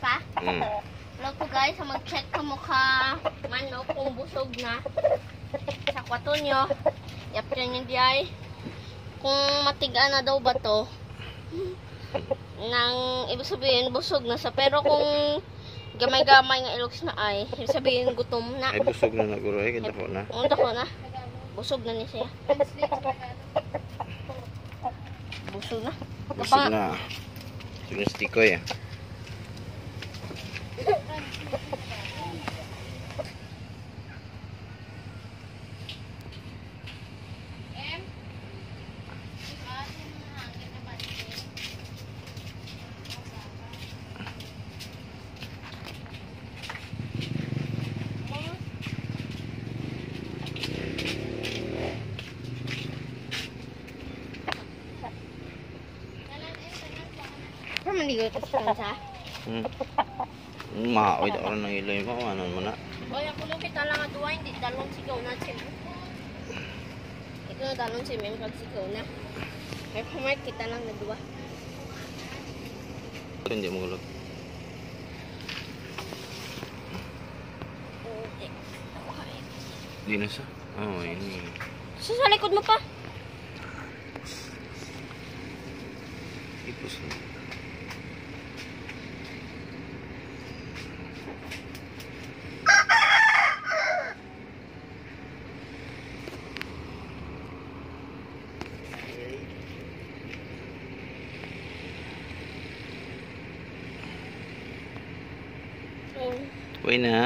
pa? Hello po guys, mag-check ka mo ka manok kung busog na. Sa kwato nyo. Yap yan yung diay. Kung matiga na daw ba to, nang ibig sabihin busog na sa. Pero kung gamay-gamay nga ilogs na ay, ibig sabihin gutom na. Ay busog na naguro ay, dako na. Dako na. Busog na ni siya. Busog na. Busog na. Sinustikoy ah. Maligo ito sa kansa. Maoy daw rin ng iloy mo. Ano mo na? Oy, ako lang kita lang aduwa. Hindi dalong sigaw na siya. Ito na dalong siya. May pag sigaw na. May pamart kita lang na duwa. Hindi mo gulog. Di na sa? Oo, ini. Sa likod mo pa. Ipos na. Uy na.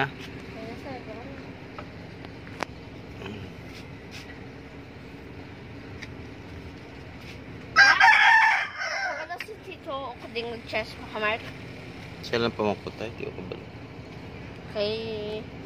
Wala si Tito ako ding nag-chest pa kamar. Siya lang pamakutay. Di ako balik. Kay